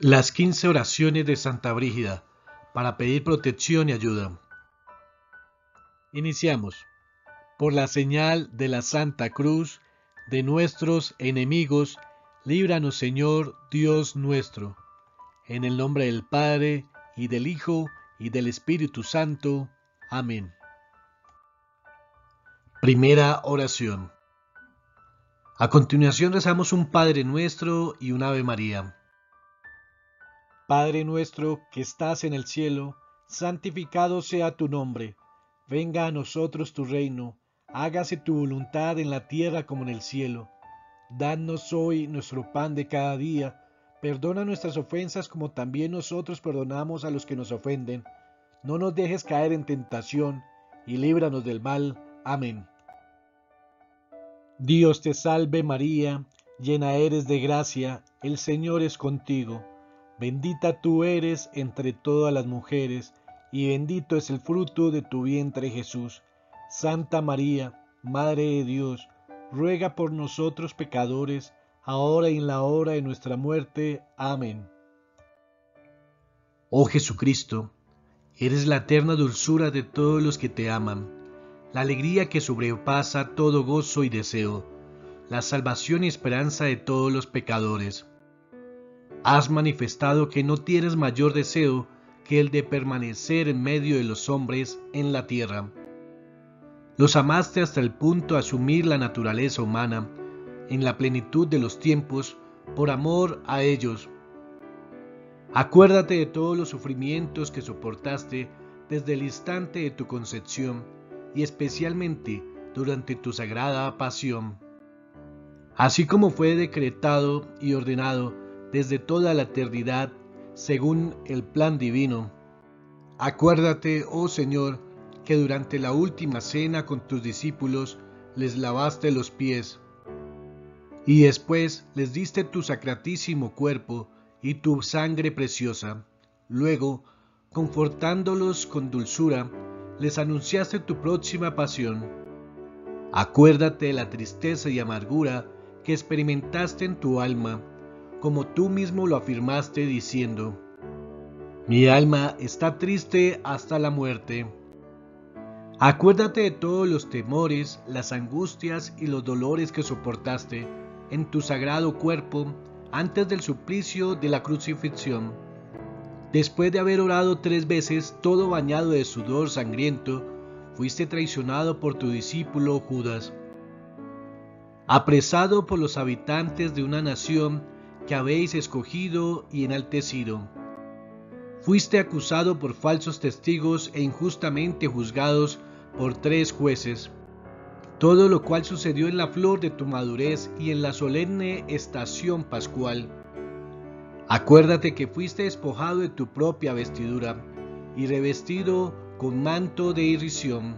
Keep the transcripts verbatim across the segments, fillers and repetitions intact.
Las quince oraciones de Santa Brígida para pedir protección y ayuda. Iniciamos. Por la señal de la Santa Cruz de nuestros enemigos, líbranos, Señor Dios nuestro. En el nombre del Padre, y del Hijo, y del Espíritu Santo. Amén. Primera oración. A continuación rezamos un Padre Nuestro y un Ave María. Padre nuestro que estás en el cielo, santificado sea tu nombre. Venga a nosotros tu reino, hágase tu voluntad en la tierra como en el cielo. Danos hoy nuestro pan de cada día, perdona nuestras ofensas como también nosotros perdonamos a los que nos ofenden. No nos dejes caer en tentación, y líbranos del mal. Amén. Dios te salve María, llena eres de gracia, el Señor es contigo. Bendita tú eres entre todas las mujeres, y bendito es el fruto de tu vientre Jesús. Santa María, Madre de Dios, ruega por nosotros pecadores, ahora y en la hora de nuestra muerte. Amén. Oh Jesucristo, eres la eterna dulzura de todos los que te aman, la alegría que sobrepasa todo gozo y deseo, la salvación y esperanza de todos los pecadores. Has manifestado que no tienes mayor deseo que el de permanecer en medio de los hombres en la tierra. Los amaste hasta el punto de asumir la naturaleza humana en la plenitud de los tiempos por amor a ellos. Acuérdate de todos los sufrimientos que soportaste desde el instante de tu concepción y especialmente durante tu sagrada pasión. Así como fue decretado y ordenado desde toda la eternidad, según el plan divino. Acuérdate, oh Señor, que durante la última cena con tus discípulos les lavaste los pies, y después les diste tu sacratísimo cuerpo y tu sangre preciosa. Luego, confortándolos con dulzura, les anunciaste tu próxima pasión. Acuérdate de la tristeza y amargura que experimentaste en tu alma, como tú mismo lo afirmaste diciendo: mi alma está triste hasta la muerte. Acuérdate de todos los temores, las angustias y los dolores que soportaste en tu sagrado cuerpo antes del suplicio de la crucifixión. Después de haber orado tres veces, todo bañado de sudor sangriento, fuiste traicionado por tu discípulo Judas. Apresado por los habitantes de una nación que habéis escogido y enaltecido. Fuiste acusado por falsos testigos e injustamente juzgados por tres jueces. Todo lo cual sucedió en la flor de tu madurez y en la solemne estación pascual. Acuérdate que fuiste despojado de tu propia vestidura y revestido con manto de irrisión.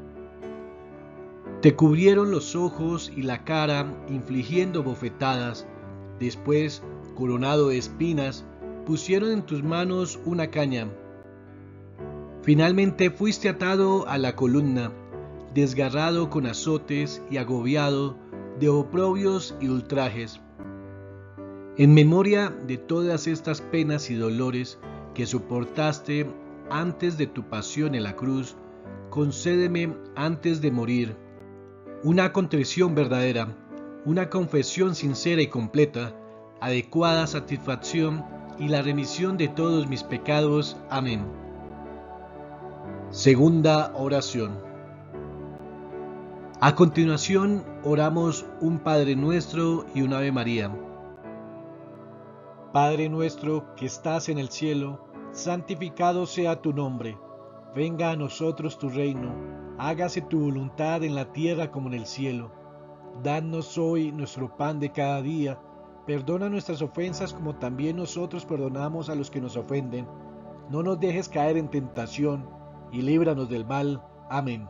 Te cubrieron los ojos y la cara infligiendo bofetadas. Después, coronado de espinas, pusieron en tus manos una caña. Finalmente fuiste atado a la columna, desgarrado con azotes y agobiado de oprobios y ultrajes. En memoria de todas estas penas y dolores que soportaste antes de tu pasión en la cruz, concédeme antes de morir una contrición verdadera, una confesión sincera y completa, adecuada satisfacción y la remisión de todos mis pecados. Amén. Segunda oración. A continuación oramos un Padre Nuestro y un Ave María. Padre nuestro que estás en el cielo, santificado sea tu nombre. Venga a nosotros tu reino, hágase tu voluntad en la tierra como en el cielo. Danos hoy nuestro pan de cada día, perdona nuestras ofensas como también nosotros perdonamos a los que nos ofenden. No nos dejes caer en tentación, y líbranos del mal. Amén.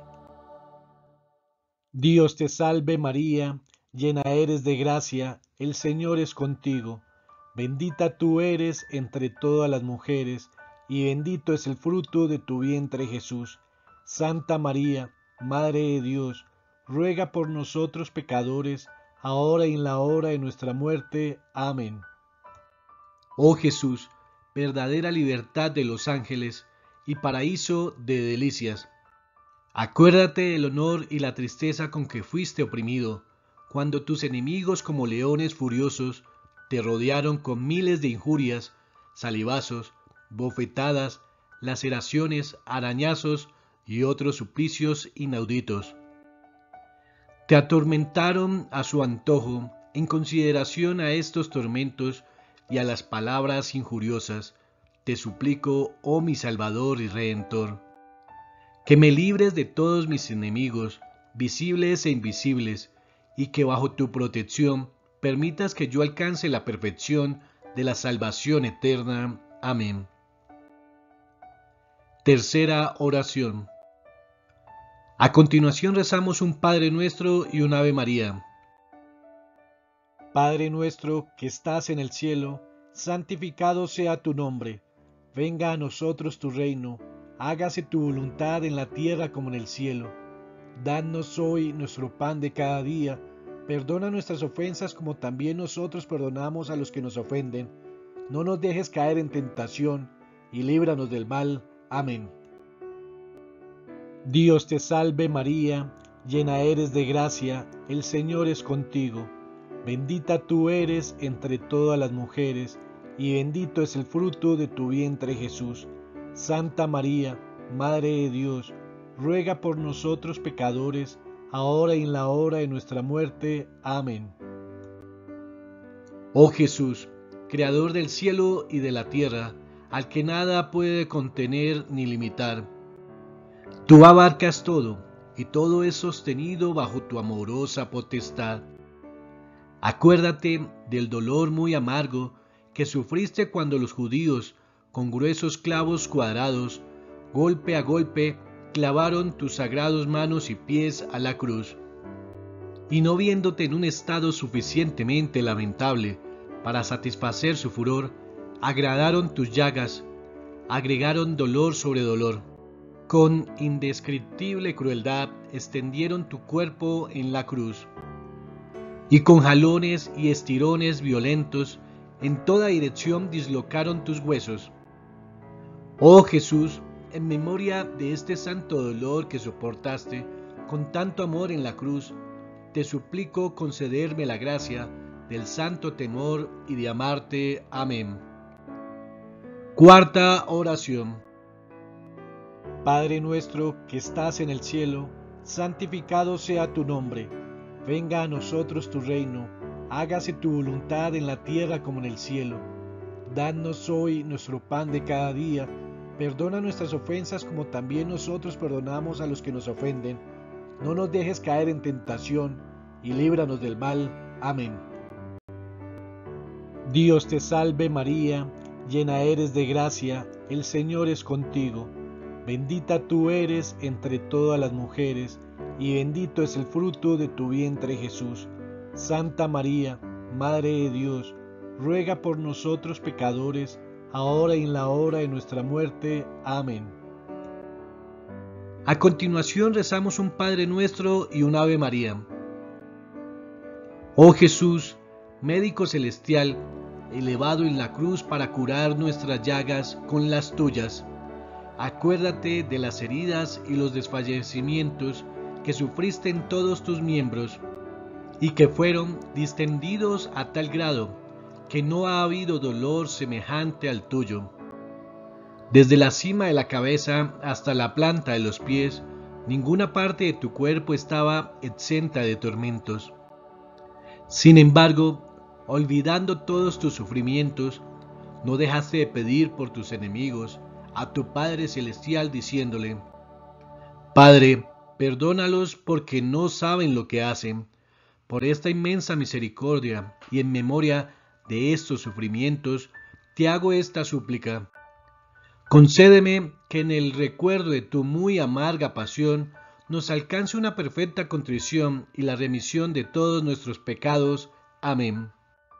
Dios te salve María, llena eres de gracia, el Señor es contigo. Bendita tú eres entre todas las mujeres, y bendito es el fruto de tu vientre Jesús. Santa María, Madre de Dios, ruega por nosotros pecadores, ahora y en la hora de nuestra muerte. Amén. Oh Jesús, verdadera libertad de los ángeles y paraíso de delicias. Acuérdate del honor y la tristeza con que fuiste oprimido, cuando tus enemigos como leones furiosos te rodearon con miles de injurias, salivazos, bofetadas, laceraciones, arañazos y otros suplicios inauditos. Te atormentaron a su antojo en consideración a estos tormentos y a las palabras injuriosas. Te suplico, oh mi Salvador y Redentor, que me libres de todos mis enemigos, visibles e invisibles, y que bajo tu protección permitas que yo alcance la perfección de la salvación eterna. Amén. Tercera oración. A continuación rezamos un Padre Nuestro y un Ave María. Padre nuestro que estás en el cielo, santificado sea tu nombre. Venga a nosotros tu reino, hágase tu voluntad en la tierra como en el cielo. Danos hoy nuestro pan de cada día, perdona nuestras ofensas como también nosotros perdonamos a los que nos ofenden. No nos dejes caer en tentación, y líbranos del mal. Amén. Dios te salve María, llena eres de gracia, el Señor es contigo. Bendita tú eres entre todas las mujeres, y bendito es el fruto de tu vientre Jesús. Santa María, Madre de Dios, ruega por nosotros pecadores, ahora y en la hora de nuestra muerte. Amén. Oh Jesús, Creador del cielo y de la tierra, al que nada puede contener ni limitar, tú abarcas todo, y todo es sostenido bajo tu amorosa potestad. Acuérdate del dolor muy amargo que sufriste cuando los judíos, con gruesos clavos cuadrados, golpe a golpe, clavaron tus sagrados manos y pies a la cruz. Y no viéndote en un estado suficientemente lamentable para satisfacer su furor, agradaron tus llagas, agregaron dolor sobre dolor. Con indescriptible crueldad extendieron tu cuerpo en la cruz, y con jalones y estirones violentos en toda dirección dislocaron tus huesos. Oh Jesús, en memoria de este santo dolor que soportaste con tanto amor en la cruz, te suplico concederme la gracia del santo temor y de amarte. Amén. Cuarta oración. Padre nuestro que estás en el cielo, santificado sea tu nombre. Venga a nosotros tu reino, hágase tu voluntad en la tierra como en el cielo. Danos hoy nuestro pan de cada día, perdona nuestras ofensas como también nosotros perdonamos a los que nos ofenden. No nos dejes caer en tentación, y líbranos del mal. Amén. Dios te salve María, llena eres de gracia, el Señor es contigo. Bendita tú eres entre todas las mujeres, y bendito es el fruto de tu vientre Jesús. Santa María, Madre de Dios, ruega por nosotros pecadores, ahora y en la hora de nuestra muerte. Amén. A continuación rezamos un Padre Nuestro y un Ave María. Oh Jesús, médico celestial, elevado en la cruz para curar nuestras llagas con las tuyas, acuérdate de las heridas y los desfallecimientos que sufriste en todos tus miembros, y que fueron distendidos a tal grado que no ha habido dolor semejante al tuyo. Desde la cima de la cabeza hasta la planta de los pies, ninguna parte de tu cuerpo estaba exenta de tormentos. Sin embargo, olvidando todos tus sufrimientos, no dejaste de pedir por tus enemigos a tu Padre Celestial diciéndole: Padre, perdónalos porque no saben lo que hacen. Por esta inmensa misericordia y en memoria de estos sufrimientos, te hago esta súplica. Concédeme que en el recuerdo de tu muy amarga pasión nos alcance una perfecta contrición y la remisión de todos nuestros pecados. Amén.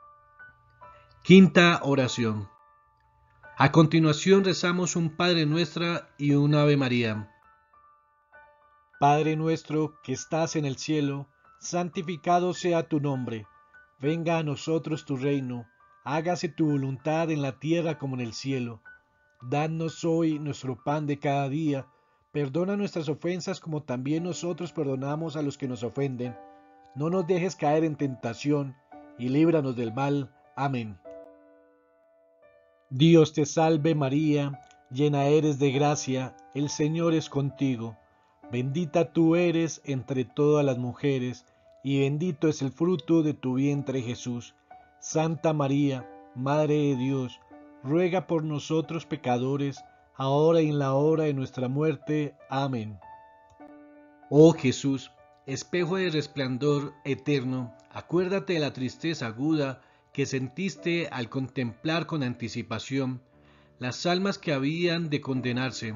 Quinta oración. A continuación rezamos un Padre Nuestro y un Ave María. Padre nuestro que estás en el cielo, santificado sea tu nombre. Venga a nosotros tu reino, hágase tu voluntad en la tierra como en el cielo. Danos hoy nuestro pan de cada día, perdona nuestras ofensas como también nosotros perdonamos a los que nos ofenden. No nos dejes caer en tentación, y líbranos del mal. Amén. Dios te salve María, llena eres de gracia, el Señor es contigo. Bendita tú eres entre todas las mujeres, y bendito es el fruto de tu vientre Jesús. Santa María, Madre de Dios, ruega por nosotros pecadores, ahora y en la hora de nuestra muerte. Amén. Oh Jesús, espejo de resplandor eterno, acuérdate de la tristeza aguda que sentiste al contemplar con anticipación las almas que habían de condenarse.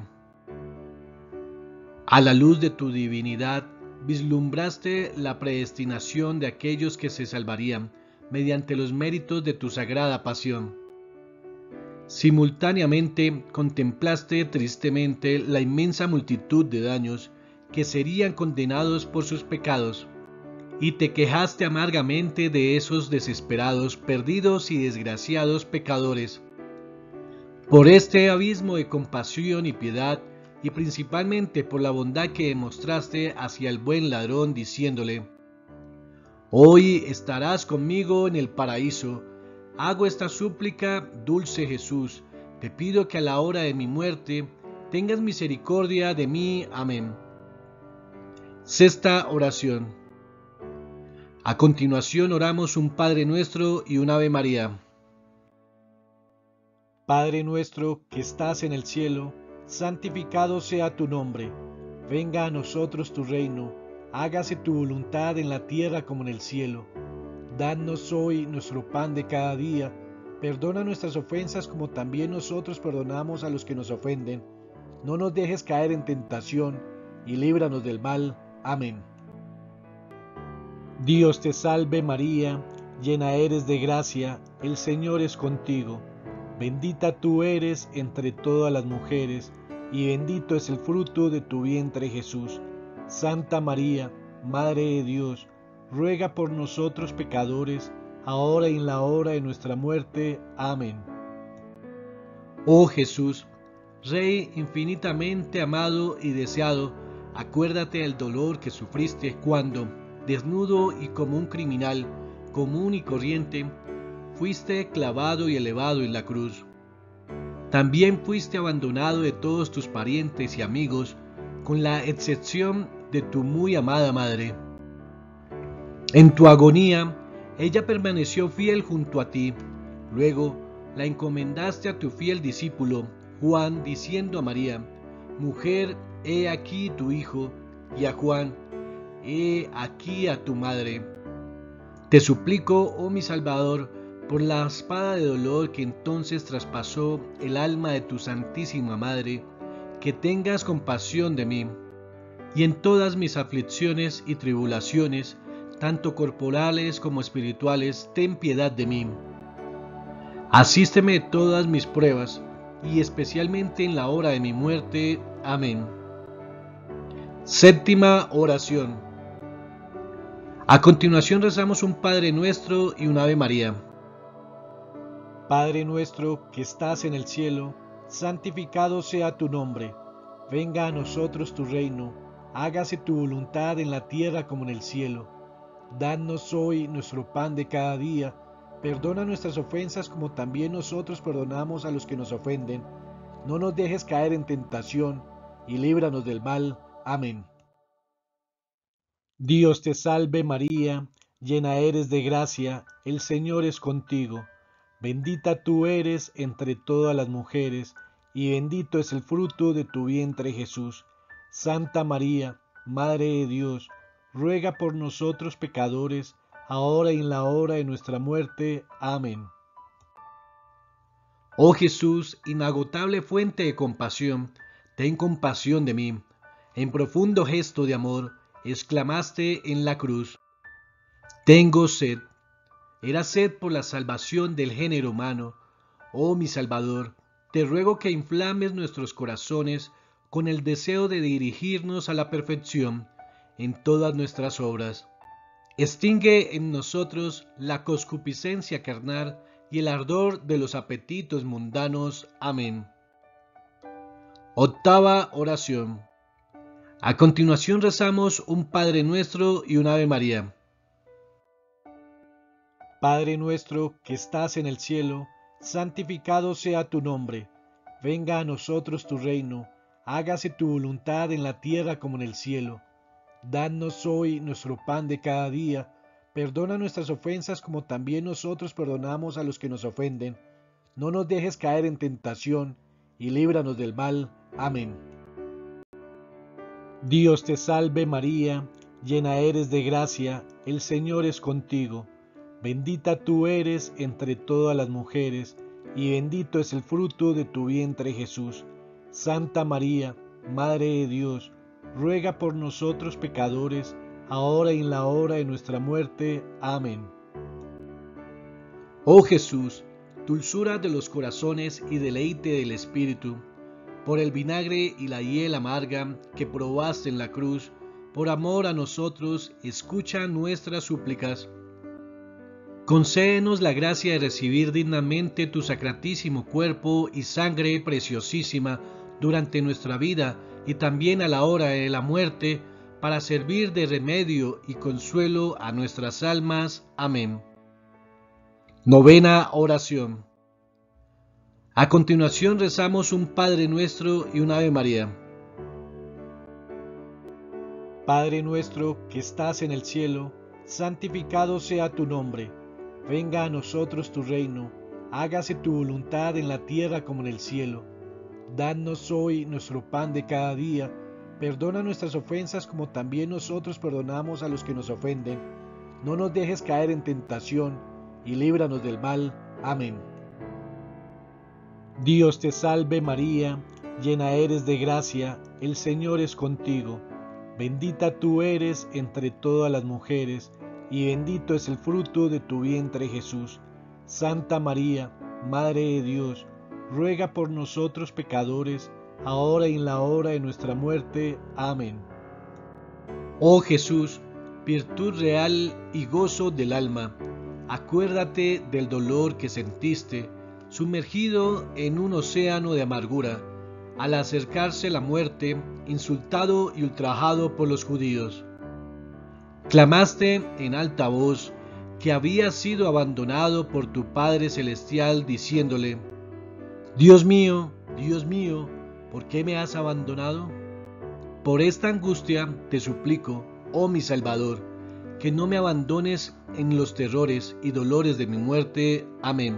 A la luz de tu divinidad, vislumbraste la predestinación de aquellos que se salvarían mediante los méritos de tu sagrada pasión. Simultáneamente contemplaste tristemente la inmensa multitud de daños que serían condenados por sus pecados, y te quejaste amargamente de esos desesperados, perdidos y desgraciados pecadores. Por este abismo de compasión y piedad, y principalmente por la bondad que demostraste hacia el buen ladrón, diciéndole: hoy estarás conmigo en el paraíso, hago esta súplica, dulce Jesús, te pido que a la hora de mi muerte tengas misericordia de mí. Amén. Sexta oración. A continuación oramos un Padre Nuestro y un Ave María. Padre nuestro que estás en el cielo, santificado sea tu nombre. Venga a nosotros tu reino, hágase tu voluntad en la tierra como en el cielo. Danos hoy nuestro pan de cada día, perdona nuestras ofensas como también nosotros perdonamos a los que nos ofenden. No nos dejes caer en tentación, y líbranos del mal. Amén. Dios te salve María, llena eres de gracia, el Señor es contigo. Bendita tú eres entre todas las mujeres, y bendito es el fruto de tu vientre Jesús. Santa María, Madre de Dios, ruega por nosotros pecadores, ahora y en la hora de nuestra muerte. Amén. Oh Jesús, Rey infinitamente amado y deseado, acuérdate del dolor que sufriste cuando, desnudo y como un criminal, común y corriente, fuiste clavado y elevado en la cruz. También fuiste abandonado de todos tus parientes y amigos, con la excepción de tu muy amada madre. En tu agonía, ella permaneció fiel junto a ti. Luego la encomendaste a tu fiel discípulo, Juan, diciendo a María: mujer, he aquí tu hijo, y a Juan: he aquí a tu madre. Te suplico, oh mi Salvador, por la espada de dolor que entonces traspasó el alma de tu Santísima Madre, que tengas compasión de mí, y en todas mis aflicciones y tribulaciones, tanto corporales como espirituales, ten piedad de mí. Asísteme en todas mis pruebas, y especialmente en la hora de mi muerte. Amén. Séptima oración. A continuación rezamos un Padre Nuestro y un Ave María. Padre nuestro que estás en el cielo, santificado sea tu nombre. Venga a nosotros tu reino, hágase tu voluntad en la tierra como en el cielo. Danos hoy nuestro pan de cada día, perdona nuestras ofensas como también nosotros perdonamos a los que nos ofenden. No nos dejes caer en tentación, y líbranos del mal. Amén. Dios te salve María, llena eres de gracia, el Señor es contigo. Bendita tú eres entre todas las mujeres, y bendito es el fruto de tu vientre Jesús. Santa María, Madre de Dios, ruega por nosotros pecadores, ahora y en la hora de nuestra muerte. Amén. Oh Jesús, inagotable fuente de compasión, ten compasión de mí. En profundo gesto de amor, exclamaste en la cruz: tengo sed. Era sed por la salvación del género humano. Oh mi Salvador, te ruego que inflames nuestros corazones con el deseo de dirigirnos a la perfección en todas nuestras obras. Extingue en nosotros la concupiscencia carnal y el ardor de los apetitos mundanos. Amén. Octava oración. A continuación rezamos un Padre Nuestro y un Ave María. Padre nuestro que estás en el cielo, santificado sea tu nombre. Venga a nosotros tu reino, hágase tu voluntad en la tierra como en el cielo. Danos hoy nuestro pan de cada día, perdona nuestras ofensas como también nosotros perdonamos a los que nos ofenden. No nos dejes caer en tentación, y líbranos del mal. Amén. Dios te salve María, llena eres de gracia, el Señor es contigo. Bendita tú eres entre todas las mujeres, y bendito es el fruto de tu vientre Jesús. Santa María, Madre de Dios, ruega por nosotros pecadores, ahora y en la hora de nuestra muerte. Amén. Oh Jesús, dulzura de los corazones y deleite del Espíritu, por el vinagre y la hiel amarga que probaste en la cruz, por amor a nosotros, escucha nuestras súplicas. Concédenos la gracia de recibir dignamente tu sacratísimo cuerpo y sangre preciosísima durante nuestra vida y también a la hora de la muerte, para servir de remedio y consuelo a nuestras almas. Amén. Novena oración. A continuación rezamos un Padre Nuestro y un Ave María. Padre nuestro que estás en el cielo, santificado sea tu nombre. Venga a nosotros tu reino, hágase tu voluntad en la tierra como en el cielo. Danos hoy nuestro pan de cada día, perdona nuestras ofensas como también nosotros perdonamos a los que nos ofenden. No nos dejes caer en tentación, y líbranos del mal. Amén. Dios te salve María, llena eres de gracia, el Señor es contigo. Bendita tú eres entre todas las mujeres, y bendito es el fruto de tu vientre Jesús. Santa María, Madre de Dios, ruega por nosotros pecadores, ahora y en la hora de nuestra muerte. Amén. Oh Jesús, virtud real y gozo del alma, acuérdate del dolor que sentiste, sumergido en un océano de amargura, al acercarse la muerte, insultado y ultrajado por los judíos. Clamaste en alta voz que habías sido abandonado por tu Padre Celestial, diciéndole: Dios mío, Dios mío, ¿por qué me has abandonado? Por esta angustia te suplico, oh mi Salvador, que no me abandones en los terrores y dolores de mi muerte. Amén.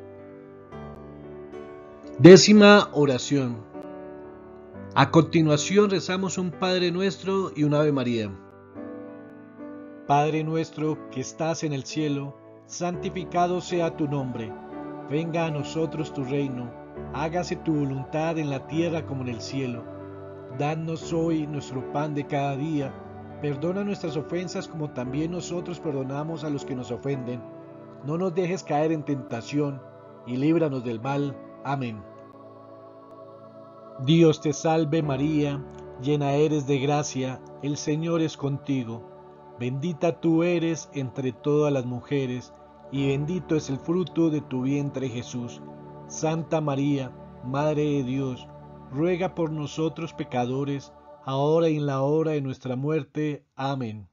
Décima oración. A continuación rezamos un Padre Nuestro y un Ave María. Padre nuestro que estás en el cielo, santificado sea tu nombre. Venga a nosotros tu reino, hágase tu voluntad en la tierra como en el cielo. Danos hoy nuestro pan de cada día, perdona nuestras ofensas como también nosotros perdonamos a los que nos ofenden. No nos dejes caer en tentación, y líbranos del mal. Amén. Dios te salve María, llena eres de gracia, el Señor es contigo. Bendita tú eres entre todas las mujeres, y bendito es el fruto de tu vientre Jesús. Santa María, Madre de Dios, ruega por nosotros pecadores, ahora y en la hora de nuestra muerte. Amén.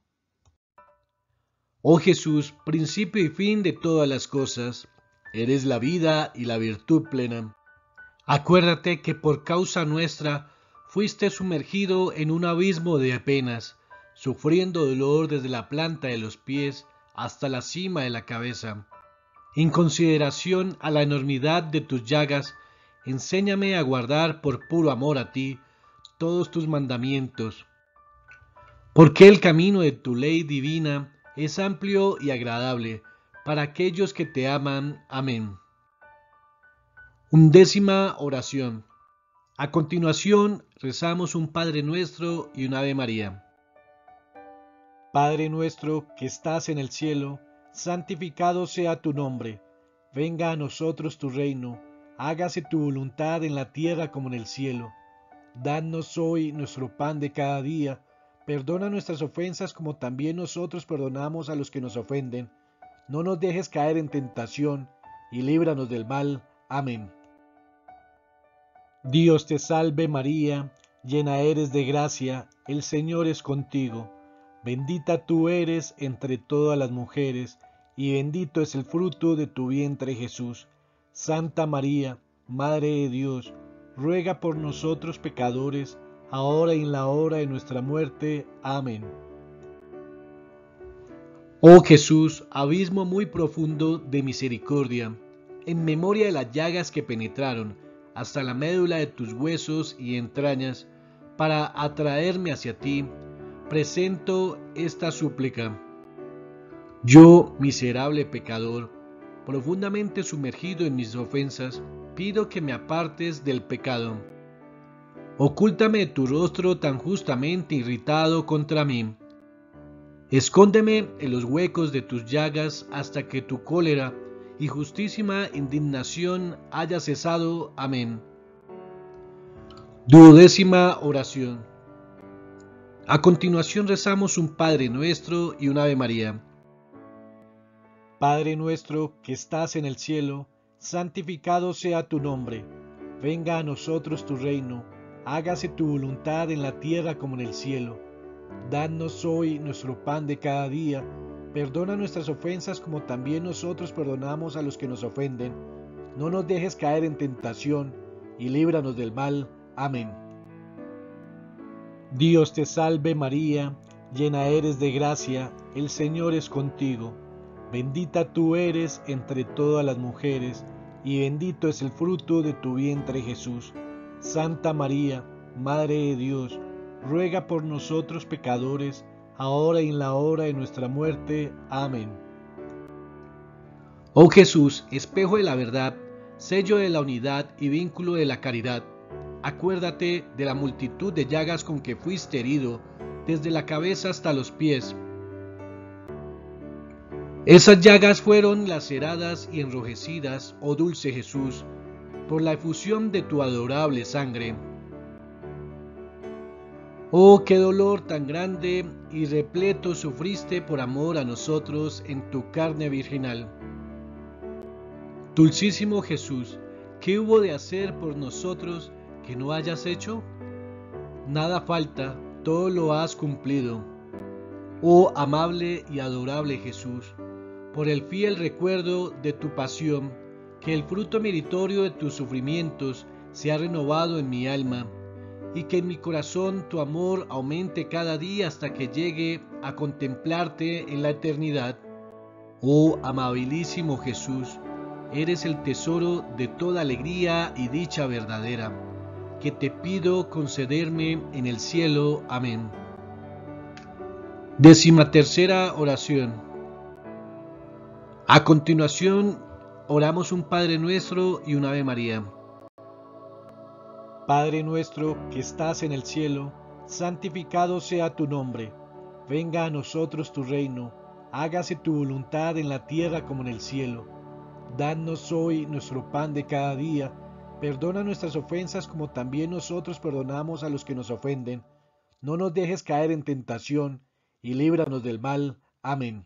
Oh Jesús, principio y fin de todas las cosas, eres la vida y la virtud plena. Acuérdate que por causa nuestra fuiste sumergido en un abismo de penas, sufriendo dolor desde la planta de los pies hasta la cima de la cabeza. En consideración a la enormidad de tus llagas, enséñame a guardar por puro amor a ti todos tus mandamientos, porque el camino de tu ley divina es amplio y agradable para aquellos que te aman. Amén. Undécima oración. A continuación rezamos un Padre Nuestro y un Ave María. Padre nuestro que estás en el cielo, santificado sea tu nombre. Venga a nosotros tu reino, hágase tu voluntad en la tierra como en el cielo. Danos hoy nuestro pan de cada día, perdona nuestras ofensas como también nosotros perdonamos a los que nos ofenden. No nos dejes caer en tentación, y líbranos del mal. Amén. Dios te salve María, llena eres de gracia, el Señor es contigo. Bendita tú eres entre todas las mujeres, y bendito es el fruto de tu vientre Jesús. Santa María, Madre de Dios, ruega por nosotros pecadores, ahora y en la hora de nuestra muerte. Amén. Oh Jesús, abismo muy profundo de misericordia, en memoria de las llagas que penetraron hasta la médula de tus huesos y entrañas, para atraerme hacia ti, presento esta súplica. Yo, miserable pecador, profundamente sumergido en mis ofensas, pido que me apartes del pecado. Ocúltame de tu rostro tan justamente irritado contra mí. Escóndeme en los huecos de tus llagas hasta que tu cólera y justísima indignación haya cesado. Amén. Duodécima oración. A continuación rezamos un Padre Nuestro y un Ave María. Padre nuestro que estás en el cielo, santificado sea tu nombre. Venga a nosotros tu reino, hágase tu voluntad en la tierra como en el cielo. Danos hoy nuestro pan de cada día, perdona nuestras ofensas como también nosotros perdonamos a los que nos ofenden. No nos dejes caer en tentación, y líbranos del mal. Amén. Dios te salve María, llena eres de gracia, el Señor es contigo. Bendita tú eres entre todas las mujeres, y bendito es el fruto de tu vientre Jesús. Santa María, Madre de Dios, ruega por nosotros pecadores, ahora y en la hora de nuestra muerte. Amén. Oh Jesús, espejo de la verdad, sello de la unidad y vínculo de la caridad, acuérdate de la multitud de llagas con que fuiste herido, desde la cabeza hasta los pies. Esas llagas fueron laceradas y enrojecidas, oh dulce Jesús, por la efusión de tu adorable sangre. Oh, qué dolor tan grande y repleto sufriste por amor a nosotros en tu carne virginal. Dulcísimo Jesús, ¿qué hubo de hacer por nosotros que no hayas hecho? Nada falta, todo lo has cumplido. Oh amable y adorable Jesús, por el fiel recuerdo de tu pasión, que el fruto meritorio de tus sufrimientos se ha renovado en mi alma, y que en mi corazón tu amor aumente cada día hasta que llegue a contemplarte en la eternidad. Oh amabilísimo Jesús, eres el tesoro de toda alegría y dicha verdadera, que te pido concederme en el cielo. Amén. Décima tercera oración. A continuación, oramos un Padre Nuestro y un Ave María. Padre nuestro que estás en el cielo, santificado sea tu nombre. Venga a nosotros tu reino, hágase tu voluntad en la tierra como en el cielo. Danos hoy nuestro pan de cada día, perdona nuestras ofensas como también nosotros perdonamos a los que nos ofenden. No nos dejes caer en tentación, y líbranos del mal. Amén.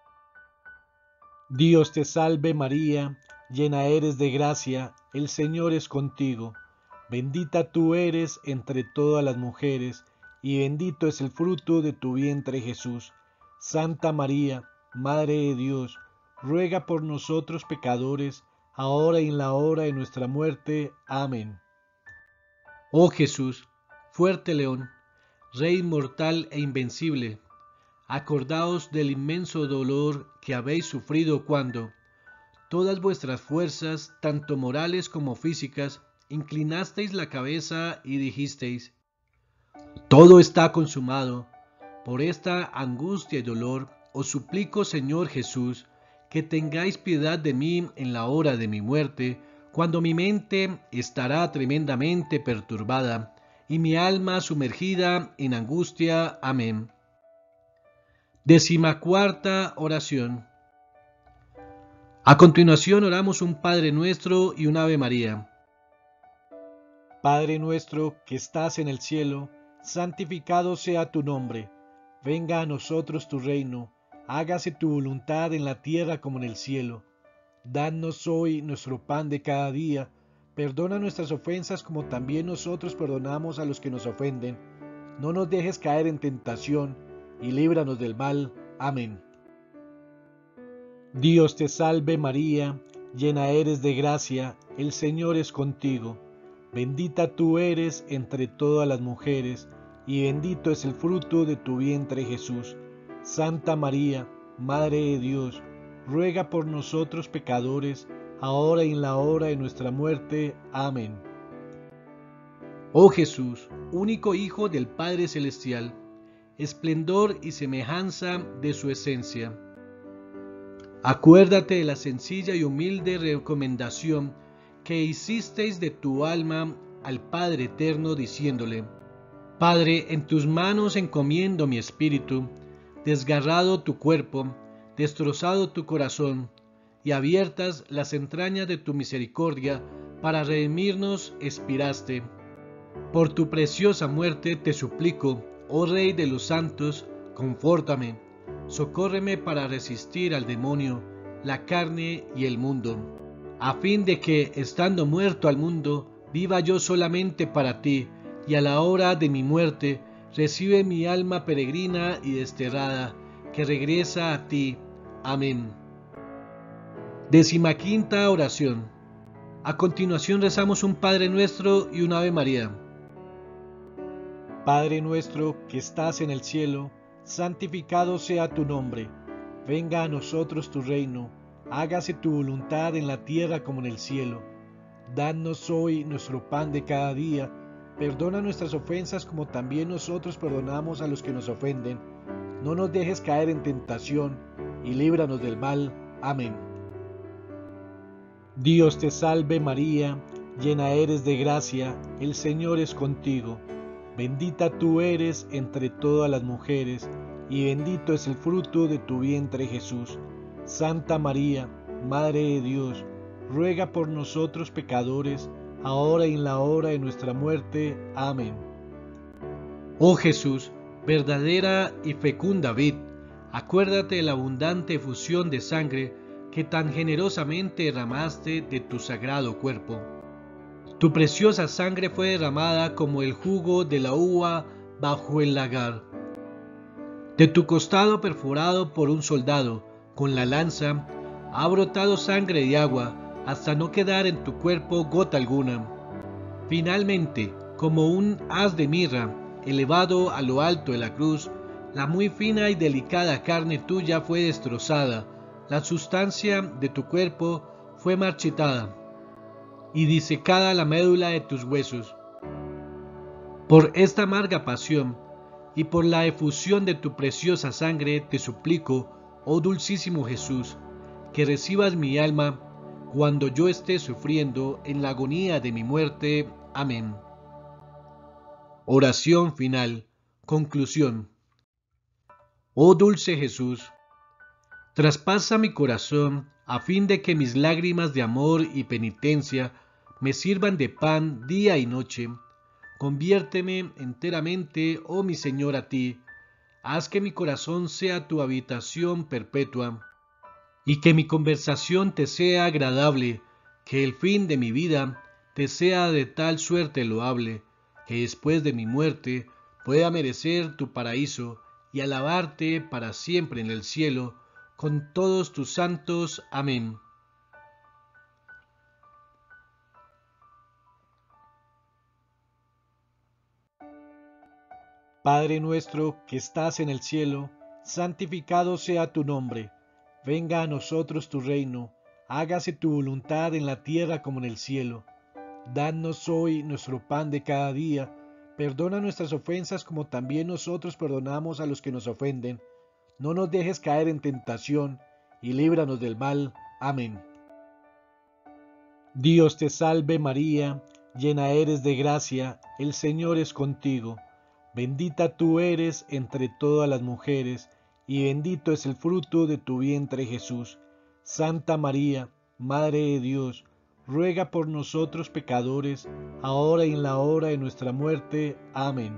Dios te salve María, llena eres de gracia, el Señor es contigo. Bendita tú eres entre todas las mujeres, y bendito es el fruto de tu vientre Jesús. Santa María, Madre de Dios, ruega por nosotros pecadores, ahora y en la hora de nuestra muerte. Amén. Oh Jesús, fuerte león, Rey inmortal e invencible, acordaos del inmenso dolor que habéis sufrido cuando todas vuestras fuerzas, tanto morales como físicas, inclinasteis la cabeza y dijisteis: todo está consumado. Por esta angustia y dolor os suplico, Señor Jesús, que tengáis piedad de mí en la hora de mi muerte, cuando mi mente estará tremendamente perturbada y mi alma sumergida en angustia. Amén. Decimacuarta oración. A continuación oramos un Padre Nuestro y un Ave María. Padre nuestro que estás en el cielo, santificado sea tu nombre. Venga a nosotros tu reino, hágase tu voluntad en la tierra como en el cielo. Danos hoy nuestro pan de cada día. Perdona nuestras ofensas como también nosotros perdonamos a los que nos ofenden. No nos dejes caer en tentación y líbranos del mal. Amén. Dios te salve María, llena eres de gracia, el Señor es contigo. Bendita tú eres entre todas las mujeres, y bendito es el fruto de tu vientre Jesús. Santa María, Madre de Dios, ruega por nosotros pecadores, ahora y en la hora de nuestra muerte. Amén. Oh Jesús, único Hijo del Padre Celestial, esplendor y semejanza de su esencia, acuérdate de la sencilla y humilde recomendación que hicisteis de tu alma al Padre Eterno, diciéndole: Padre, en tus manos encomiendo mi espíritu. Desgarrado tu cuerpo, destrozado tu corazón, y abiertas las entrañas de tu misericordia, para redimirnos expiraste. Por tu preciosa muerte te suplico, oh Rey de los santos, confórtame, socórreme para resistir al demonio, la carne y el mundo, a fin de que, estando muerto al mundo, viva yo solamente para ti, y a la hora de mi muerte, recibe mi alma peregrina y desterrada, que regresa a ti. Amén. Decimaquinta oración. A continuación rezamos un Padre Nuestro y un Ave María. Padre nuestro que estás en el cielo, santificado sea tu nombre. Venga a nosotros tu reino. Hágase tu voluntad en la tierra como en el cielo. Danos hoy nuestro pan de cada día. Perdona nuestras ofensas como también nosotros perdonamos a los que nos ofenden. No nos dejes caer en tentación y líbranos del mal. Amén. Dios te salve María, llena eres de gracia, el Señor es contigo. Bendita tú eres entre todas las mujeres, y bendito es el fruto de tu vientre Jesús. Santa María, Madre de Dios, ruega por nosotros pecadores, ahora y en la hora de nuestra muerte. Amén. Oh Jesús, verdadera y fecunda vid, acuérdate de la abundante efusión de sangre que tan generosamente derramaste de tu sagrado cuerpo. Tu preciosa sangre fue derramada como el jugo de la uva bajo el lagar. De tu costado perforado por un soldado con la lanza, ha brotado sangre y agua, hasta no quedar en tu cuerpo gota alguna. Finalmente, como un haz de mirra, elevado a lo alto de la cruz, la muy fina y delicada carne tuya fue destrozada, la sustancia de tu cuerpo fue marchitada, y disecada la médula de tus huesos. Por esta amarga pasión, y por la efusión de tu preciosa sangre, te suplico, oh dulcísimo Jesús, que recibas mi alma cuando yo esté sufriendo en la agonía de mi muerte. Amén. Oración final. Conclusión. Oh dulce Jesús, traspasa mi corazón a fin de que mis lágrimas de amor y penitencia me sirvan de pan día y noche. Conviérteme enteramente, oh mi Señor, a ti. Haz que mi corazón sea tu habitación perpetua, y que mi conversación te sea agradable, que el fin de mi vida te sea de tal suerte loable, que después de mi muerte pueda merecer tu paraíso y alabarte para siempre en el cielo, con todos tus santos. Amén. Padre nuestro que estás en el cielo, santificado sea tu nombre. Venga a nosotros tu reino, hágase tu voluntad en la tierra como en el cielo. Danos hoy nuestro pan de cada día, perdona nuestras ofensas como también nosotros perdonamos a los que nos ofenden. No nos dejes caer en tentación, y líbranos del mal. Amén. Dios te salve María, llena eres de gracia, el Señor es contigo. Bendita tú eres entre todas las mujeres, y bendito es el fruto de tu vientre Jesús. Santa María, Madre de Dios, ruega por nosotros pecadores, ahora y en la hora de nuestra muerte. Amén.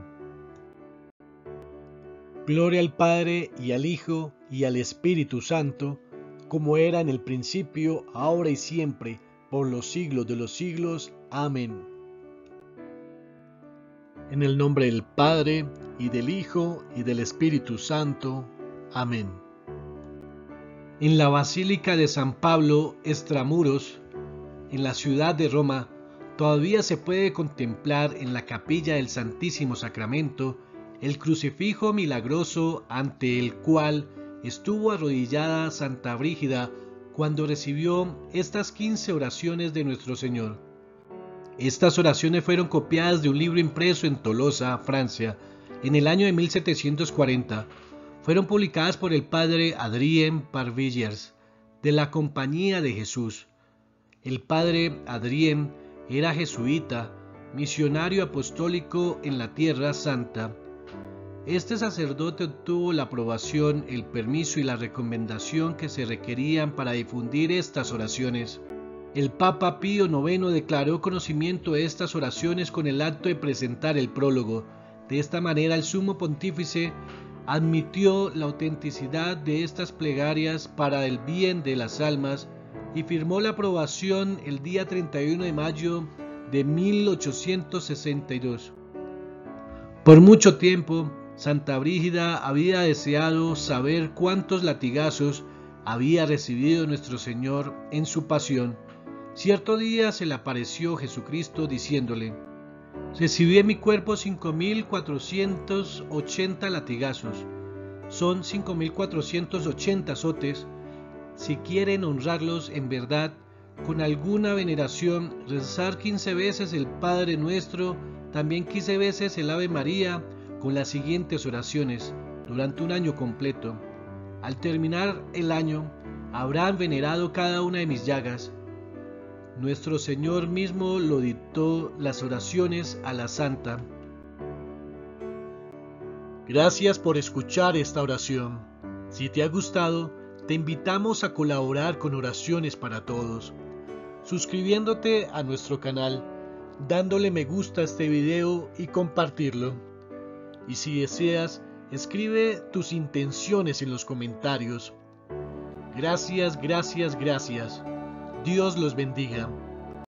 Gloria al Padre, y al Hijo, y al Espíritu Santo, como era en el principio, ahora y siempre, por los siglos de los siglos. Amén. En el nombre del Padre, y del Hijo, y del Espíritu Santo. Amén. En la Basílica de San Pablo, extramuros, en la ciudad de Roma, todavía se puede contemplar en la capilla del Santísimo Sacramento el crucifijo milagroso ante el cual estuvo arrodillada Santa Brígida cuando recibió estas quince oraciones de nuestro Señor. Estas oraciones fueron copiadas de un libro impreso en Tolosa, Francia, en el año de mil setecientos cuarenta. Fueron publicadas por el padre Adrien Parvillers, de la Compañía de Jesús. El padre Adrien era jesuita, misionario apostólico en la Tierra Santa. Este sacerdote obtuvo la aprobación, el permiso y la recomendación que se requerían para difundir estas oraciones. El Papa Pío noveno declaró conocimiento de estas oraciones con el acto de presentar el prólogo. De esta manera el sumo pontífice admitió la autenticidad de estas plegarias para el bien de las almas y firmó la aprobación el día treinta y uno de mayo de mil ochocientos sesenta y dos. Por mucho tiempo, Santa Brígida había deseado saber cuántos latigazos había recibido nuestro Señor en su pasión. Cierto día se le apareció Jesucristo diciéndole: recibí en mi cuerpo cinco mil cuatrocientos ochenta latigazos. Son cinco mil cuatrocientos ochenta azotes. Si quieren honrarlos en verdad, con alguna veneración, rezar quince veces el Padre Nuestro, también quince veces el Ave María, con las siguientes oraciones, durante un año completo. Al terminar el año, habrán venerado cada una de mis llagas. Nuestro Señor mismo lo dictó las oraciones a la Santa. Gracias por escuchar esta oración. Si te ha gustado, te invitamos a colaborar con Oraciones para Todos, suscribiéndote a nuestro canal, dándole me gusta a este video y compartirlo. Y si deseas, escribe tus intenciones en los comentarios. Gracias, gracias, gracias. Dios los bendiga.